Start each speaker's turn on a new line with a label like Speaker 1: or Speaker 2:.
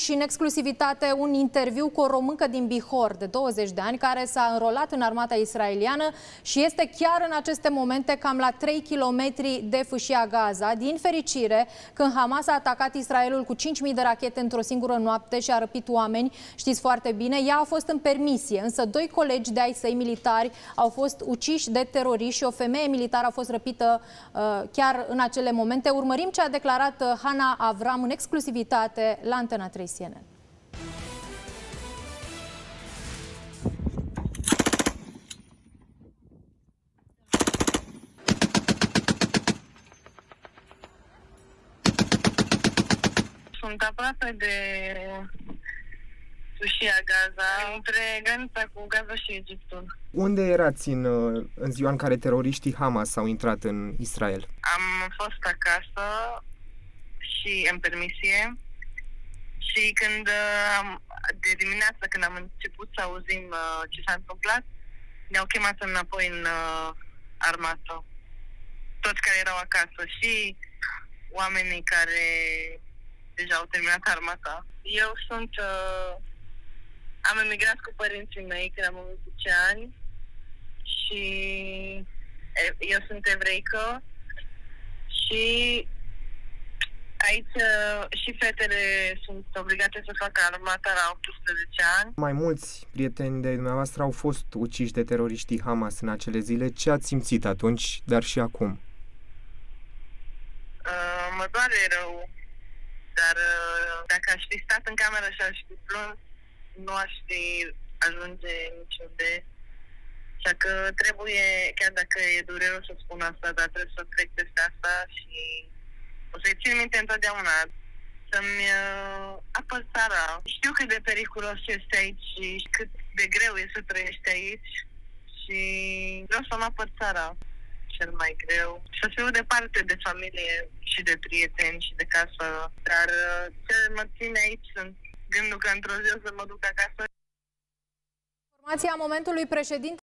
Speaker 1: și în exclusivitate un interviu cu o româncă din Bihor de 20 de ani care s-a înrolat în armata israeliană și este chiar în aceste momente cam la 3 kilometri de fâșia Gaza. Din fericire, când Hamas a atacat Israelul cu 5.000 de rachete într-o singură noapte și a răpit oameni, știți foarte bine, ea a fost în permisie, însă 2 colegi de ai săi militari au fost uciși de teroriști și o femeie militară a fost răpită chiar în acele momente. Urmărim ce a declarat Hana Avram în exclusivitate la Antena 3 CNN.
Speaker 2: Sunt aproape de fâșia Gaza, între granița cu Gaza și Egiptul.
Speaker 3: Unde erați în ziua în care teroriștii Hamas au intrat în Israel?
Speaker 2: Am fost acasă și în permisie și de dimineață când am început să auzim ce s-a întâmplat, ne-au chemat înapoi în armată. Toți care erau acasă și oamenii care deja au terminat armata. Eu am emigrat cu părinții mei când am avut 10 ani și eu sunt evreică și aici și fetele sunt obligate să facă armata la 18 ani.
Speaker 3: Mai mulți prieteni de dumneavoastră au fost uciși de teroriștii Hamas în acele zile. Ce ați simțit atunci, dar și acum?
Speaker 2: Mă doare rău, dar dacă aș fi stat în cameră și aș fi plâns, nu aș fi ajunge niciunde. Așa că trebuie, chiar dacă e dureros să spun asta, dar trebuie să trec peste asta și o să-i țin minte întotdeauna să-mi apăr țara. Știu cât de periculos este aici și cât de greu e să trăiești aici și vreau să-mi apăr țara cel mai greu. Să fiu departe de familie și de prieteni și de casă, dar ce mă ține aici sunt gândul că într-o zi o să mă duc acasă.
Speaker 1: Informația momentului, președinte